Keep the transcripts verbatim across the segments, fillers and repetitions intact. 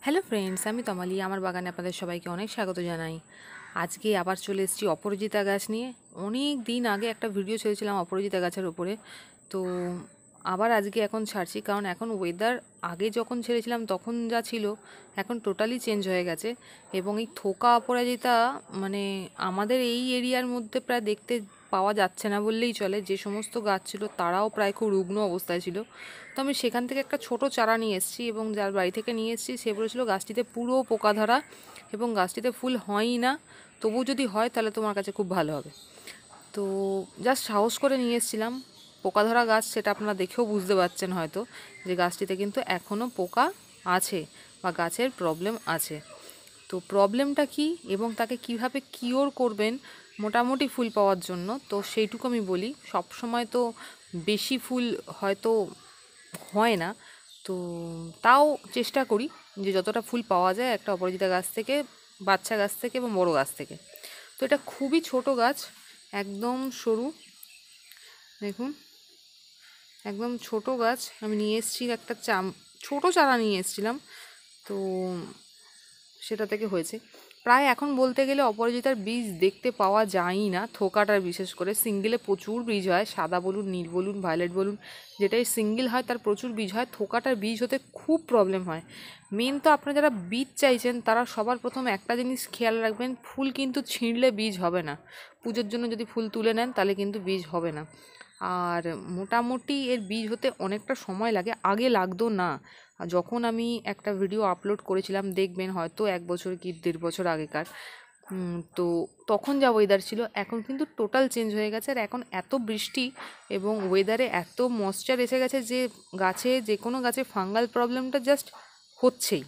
Hello friends, আমি তমালি। আমার বাগানে আপনাদের সবাইকে অনেক স্বাগত জানাই। আজকে আবার চলে এসেছি অপরাজিতা গাছ নিয়ে। অনেক দিন আগে একটা ভিডিও ছেড়েছিলাম অপরাজিতা গাছের উপরে, তো আবার আজকে এখন ছাড়ছি, কারণ এখন ওয়েদার আগে যখন ছেড়েছিলাম তখন যা ছিল এখন টোটালি চেঞ্জ হয়ে গেছে। এবং এই থোকা অপরাজিতা মানে আমাদের এই এরিয়ার মধ্যে প্রায় দেখতে পাওয়া যাচ্ছে না বললেই চলে। যে সমস্ত গাছ ছিল তারাও প্রায় খুব রুগ্ন অবস্থায় ছিল। তো আমি সেখান থেকে একটা ছোট চারা নিয়ে এসেছি, এবং যার বাড়ি থেকে নিয়ে এসেছি সে বলেছিল গাছটিতে পুরো পোকা ধরা এবং গাছটিতে ফুল হয়ই না, তবু যদি হয় তাহলে তোমার কাছে খুব ভালো হবে। তো জাস্ট সাহস করে নিয়ে এসেছিলাম। পোকা ধরা গাছ, সেটা আপনারা দেখেও বুঝতে পারছেন হয়তো যে গাছটিতে কিন্তু এখনও পোকা আছে বা গাছের প্রবলেম আছে। তো প্রবলেমটা কি এবং তাকে কিভাবে কিওর করবেন মোটামুটি ফুল পাওয়ার জন্য, তো সেইটুকু আমি বলি। সব সময় তো বেশি ফুল হয়তো হয় না, তো তাও চেষ্টা করি যে যতটা ফুল পাওয়া যায় একটা অপরাজিতা গাছ থেকে, বাচ্চা গাছ থেকে এবং বড় গাছ থেকে। তো এটা খুবই ছোট গাছ, একদম সরু, দেখুন একদম ছোট গাছ। আমি নিয়ে এসেছি একটা চাম ছোট চারা নিয়ে এসেছিলাম, তো সেটা থেকে হয়েছে। প্রায় এখন বলতে গেলে অপরাজিতার বীজ দেখতে পাওয়া যায়ই না, থোকাটার বিশেষ করে। সিঙ্গেলে প্রচুর বীজ হয়, সাদা বলুন, নীল বলুন, ভায়োলেট বলুন, যেটাই সিঙ্গেল হয় তার প্রচুর বীজ হয়। থোকাটার বীজ হতে খুব প্রবলেম হয়। মেন তো আপনারা যারা বীজ চাইছেন তারা সবার প্রথম একটা জিনিস খেয়াল রাখবেন, ফুল কিন্তু ছিঁড়লে বীজ হবে না। পুজোর জন্য যদি ফুল তুলে নেন তাহলে কিন্তু বীজ হবে না। আর মোটামুটি এর বীজ হতে অনেকটা সময় লাগে, আগে লাগতো না। যখন আমি একটা ভিডিও আপলোড করেছিলাম, দেখবেন হয়তো এক বছর কি দেড় বছর আগেকার, তো তখন যা ওয়েদার ছিল এখন কিন্তু টোটাল চেঞ্জ হয়ে গেছে। আর এখন এত বৃষ্টি এবং ওয়েদারে এত ময়েশ্চার এসে গেছে যে গাছে, যে কোনো গাছে ফাঙ্গাল প্রবলেমটা জাস্ট হচ্ছেই।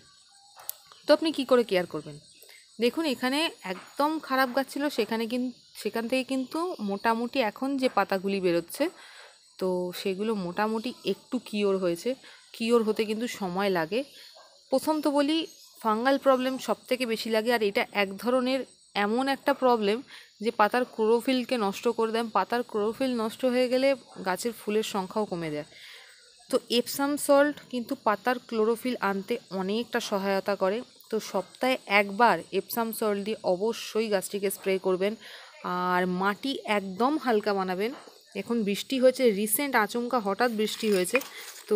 তো আপনি কি করে কেয়ার করবেন? দেখুন, এখানে একদম খারাপ গাছ ছিল, সেখানে কিন্তু সেখান থেকে কিন্তু মোটামুটি এখন যে পাতাগুলি বেরোচ্ছে, তো সেগুলো মোটামুটি একটু কিওর হয়েছে। কিওর হতে কিন্তু সময় লাগে। প্রথম তো বলি, ফাঙ্গাল প্রবলেম সব থেকে বেশি লাগে, আর এটা এক ধরনের এমন একটা প্রবলেম যে পাতার ক্লোরোফিলকে নষ্ট করে দেয়। পাতার ক্লোরোফিল নষ্ট হয়ে গেলে গাছের ফুলের সংখ্যাও কমে যায়। তো এপসাম সল্ট কিন্তু পাতার ক্লোরোফিল আনতে অনেকটা সহায়তা করে। তো সপ্তাহে একবার এপসাম সল্ট দিয়ে অবশ্যই গাছটিকে স্প্রে করবেন। আর মাটি একদম হালকা বানাবেন। এখন বৃষ্টি হয়েছে, রিসেন্ট আচমকা হঠাৎ বৃষ্টি হয়েছে, তো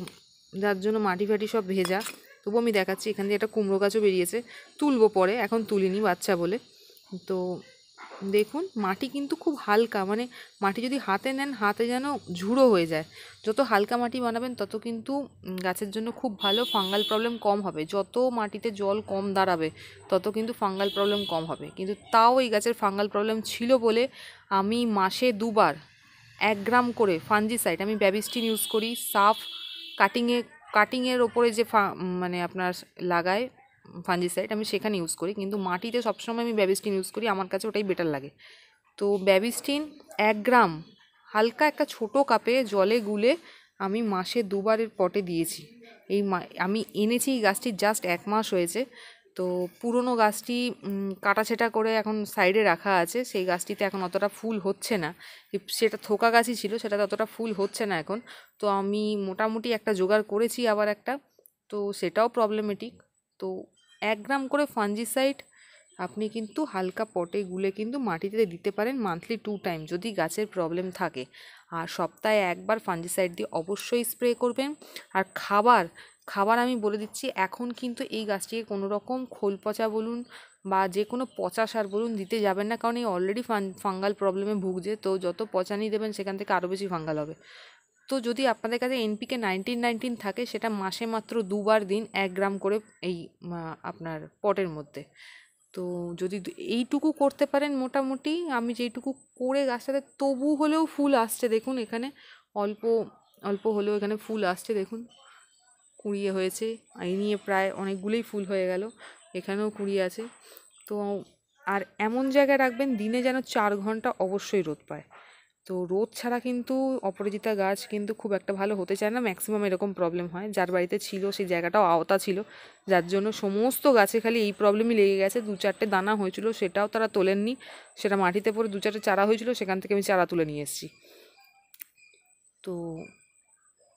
যার জন্য মাটি ফাটি সব ভেজা। তবু আমি দেখাচ্ছি, এখান দিয়ে একটা কুমড়ো গাছও বেরিয়েছে, তুলবো পরে, এখন তুলিনি বাচ্চা বলে। তো দেখুন, মাটি কিন্তু খুব হালকা, মানে মাটি যদি হাতে নেন হাতে যেন ঝুড়ো হয়ে যায়। যত হালকা মাটি বানাবেন তত কিন্তু গাছের জন্য খুব ভালো, ফাঙ্গাল প্রবলেম কম হবে। যত মাটিতে জল কম দাঁড়াবে তত কিন্তু ফাঙ্গাল প্রবলেম কম হবে। কিন্তু তাও এই গাছের ফাঙ্গাল প্রবলেম ছিল বলে আমি মাসে দুবার এক গ্রাম করে ফাঞ্জিসাইড, আমি ব্যাবিস্টিন ইউজ করি, সাফ কাটিংয়ে কাটিংয়ের ওপরে যে মানে আপনার লাগায় ফাঞ্জিসাইড, আমি সেখানে ইউজ করি। কিন্তু মাটিতে সবসময় আমি ব্যাবিস্টিন ইউজ করি, আমার কাছে ওটাই বেটার লাগে। তো ব্যাবিস্টিন এক গ্রাম হালকা একটা ছোটো কাপে জলে গুলে আমি মাসে দুবারের পটে দিয়েছি। এই আমি এনেছি এই গাছটি জাস্ট এক মাস হয়েছে। তো পুরনো গাছটি কাটাছেটা করে এখন সাইডে রাখা আছে, সেই গাছটিতে এখন অতটা ফুল হচ্ছে না। সেটা থোকা গাছই ছিল, সেটাতে অতটা ফুল হচ্ছে না এখন। তো আমি মোটামুটি একটা জোগাড় করেছি আবার একটা, তো সেটাও প্রবলেমেটিক। তো এক গ্রাম করে ফাঞ্জিসাইড আপনি কিন্তু হালকা পটে গুলে কিন্তু মাটিতে দিতে পারেন মান্থলি টু টাইম যদি গাছের প্রবলেম থাকে। আর সপ্তাহে একবার ফাঞ্জিসাইড দিয়ে অবশ্যই স্প্রে করবেন। আর খাবার খাবার আমি বলে দিচ্ছি, এখন কিন্তু এই গাছটিকে কোনো রকম খোল পচা বলুন বা যে কোনো পচা সার বলুন দিতে যাবেন না, কারণ এই অলরেডি ফাঙ্গাল প্রবলেমে ভুগছে। তো যত পচানি দেবেন সেখান থেকে আরও বেশি ফাঙ্গাল হবে। তো যদি আপনাদের কাছে এনপিকে নাইনটিন নাইনটিন থাকে, সেটা মাসে মাত্র দুবার দিন এক গ্রাম করে এই আপনার পটের মধ্যে। তো যদি এইটুকু করতে পারেন মোটামুটি, আমি যেইটুকু করে গাছটাতে তবু হলেও ফুল আসছে, দেখুন এখানে অল্প অল্প হলেও এখানে ফুল আসছে, দেখুন কুড়িয়ে হয়েছে। এই নিয়ে প্রায় অনেকগুলোই ফুল হয়ে গেল, এখানেও কুড়িয়ে আছে। তো আর এমন জায়গায় রাখবেন দিনে যেন চার ঘন্টা অবশ্যই রোদ পায়। তো রোদ ছাড়া কিন্তু অপরাজিতা গাছ কিন্তু খুব একটা ভালো হতে চায় না। ম্যাক্সিমাম এরকম প্রবলেম হয়। যার বাড়িতে ছিল সেই জায়গাটাও আওতা ছিল, যার জন্য সমস্ত গাছে খালি এই প্রবলেমই লেগে গেছে। দু চারটে দানা হয়েছিল, সেটাও তারা তোলেননি, সেটা মাটিতে পড়ে দু চারটে চারা হয়েছিল, সেখান থেকে আমি চারা তুলে নিয়ে এসেছি। তো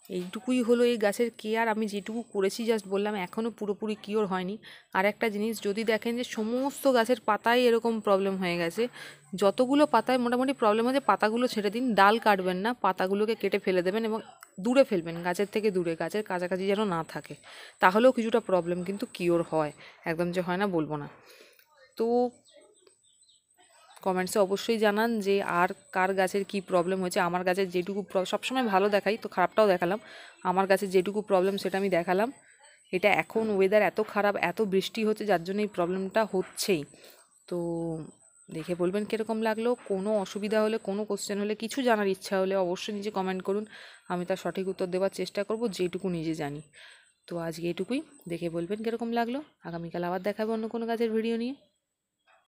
এইটুকুই হলো এই গাছের কেয়ার। আমি যেটুকু করেছি জাস্ট বললাম, এখনও পুরোপুরি কিওর হয়নি। আর একটা জিনিস, যদি দেখেন যে সমস্ত গাছের পাতায় এরকম প্রবলেম হয়ে গেছে, যতগুলো পাতায় মোটামুটি প্রবলেম হয়েছে, পাতাগুলো ছেড়ে দিন, ডাল কাটবেন না, পাতাগুলোকে কেটে ফেলে দেবেন এবং দূরে ফেলবেন, গাছের থেকে দূরে, গাছের কাছাকাছি যেন না থাকে। তাহলেও কিছুটা প্রবলেম কিন্তু কিওর হয়, একদম যে হয় না বলবো না। তো কমেন্টসে অবশ্যই জানান যে আর কার গাছের কি প্রবলেম হয়েছে। আমার গাছের যেটুকু সবসময় ভালো দেখাই, তো খারাপটাও দেখালাম। আমার গাছের যেটুকু প্রবলেম সেটা আমি দেখালাম। এটা এখন ওয়েদার এত খারাপ, এত বৃষ্টি হচ্ছে, যার জন্য এই প্রবলেমটা হচ্ছেই। তো দেখে বলবেন কীরকম লাগলো। কোনো অসুবিধা হলে, কোনো কোশ্চেন হলে, কিছু জানার ইচ্ছা হলে অবশ্যই নিজে কমেন্ট করুন, আমি তার সঠিক উত্তর দেওয়ার চেষ্টা করব যেটুকু নিজে জানি। তো আজকে এটুকুই, দেখে বলবেন কীরকম লাগলো। আগামীকাল আবার দেখাবো অন্য কোনো গাছের ভিডিও নিয়ে।